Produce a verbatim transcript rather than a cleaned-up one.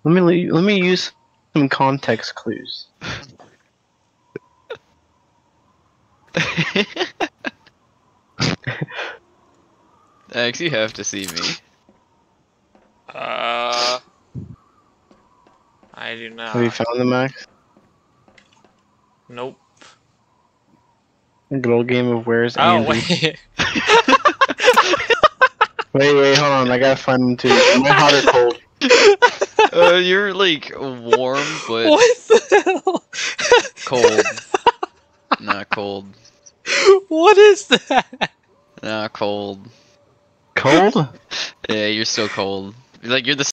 Let me let me use some context clues. Max, you have to see me. Uh, I do not. Have you found the Max? Nope. A good old game of Where's Oh Andy? wait. Wait, wait, hold on. I gotta find them too. Am I hot or cold? Uh, you're like warm, but What the hell? cold. Not cold. What is that? Not cold. Cold? Yeah, you're so cold. Like you're the